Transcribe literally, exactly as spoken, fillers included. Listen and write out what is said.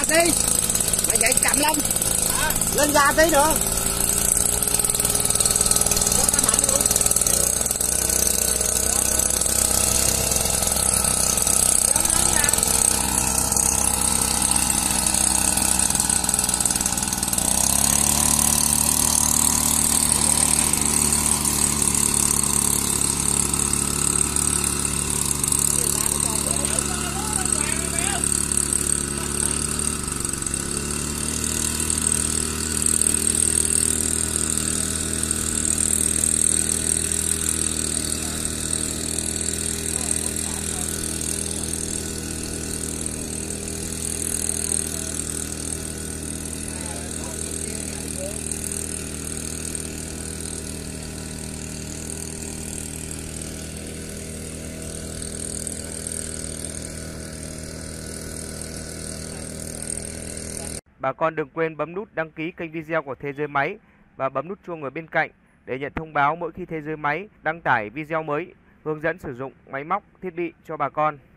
ga tí. Mày chạy chậm lắm. Lên ga tí nữa. Bà con đừng quên bấm nút đăng ký kênh video của Thế Giới Máy và bấm nút chuông ở bên cạnh để nhận thông báo mỗi khi Thế Giới Máy đăng tải video mới hướng dẫn sử dụng máy móc, thiết bị cho bà con.